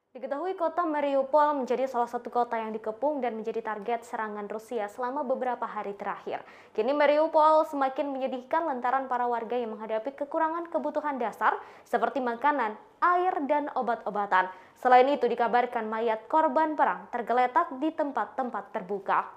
Diketahui kota Mariupol menjadi salah satu kota yang dikepung dan menjadi target serangan Rusia selama beberapa hari terakhir. Kini Mariupol semakin menyedihkan lantaran para warga yang menghadapi kekurangan kebutuhan dasar seperti makanan, air, dan obat-obatan. Selain itu dikabarkan mayat korban perang tergeletak di tempat-tempat terbuka.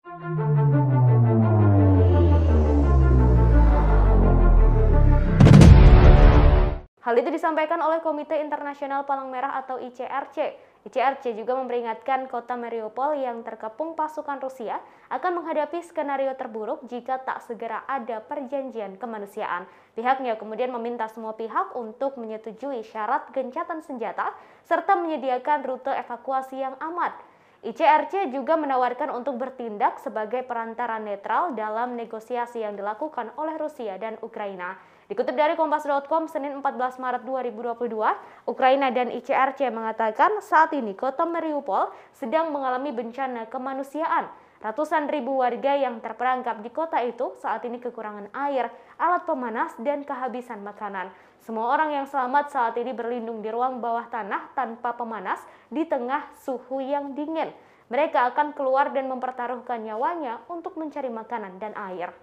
Hal itu disampaikan oleh Komite Internasional Palang Merah atau ICRC. ICRC juga memperingatkan kota Mariupol yang terkepung pasukan Rusia akan menghadapi skenario terburuk jika tak segera ada perjanjian kemanusiaan. Pihaknya kemudian meminta semua pihak untuk menyetujui syarat gencatan senjata serta menyediakan rute evakuasi yang aman. ICRC juga menawarkan untuk bertindak sebagai perantara netral dalam negosiasi yang dilakukan oleh Rusia dan Ukraina. Dikutip dari Kompas.com, Senin 14 Maret 2022, Ukraina dan ICRC mengatakan saat ini kota Mariupol sedang mengalami bencana kemanusiaan. Ratusan ribu warga yang terperangkap di kota itu saat ini kekurangan air, alat pemanas, dan kehabisan makanan. Semua orang yang selamat saat ini berlindung di ruang bawah tanah tanpa pemanas di tengah suhu yang dingin. Mereka akan keluar dan mempertaruhkan nyawanya untuk mencari makanan dan air.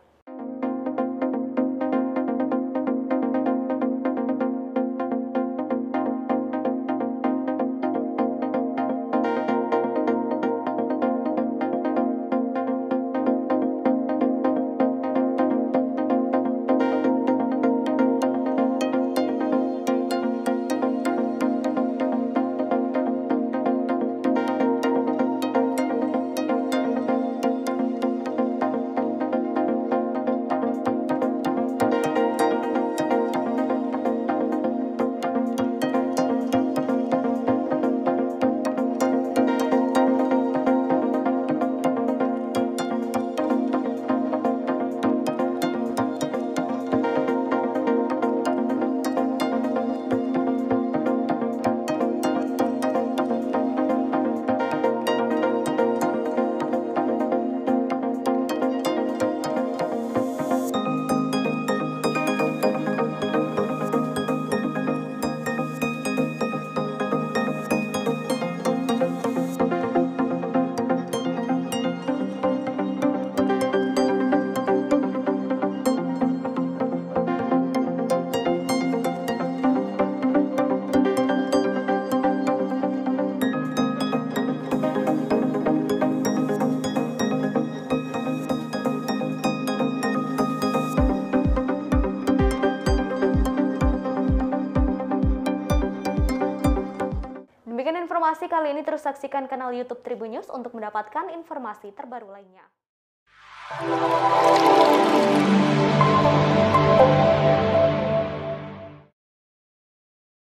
Demikian informasi kali ini, terus saksikan kanal YouTube Tribun News untuk mendapatkan informasi terbaru lainnya.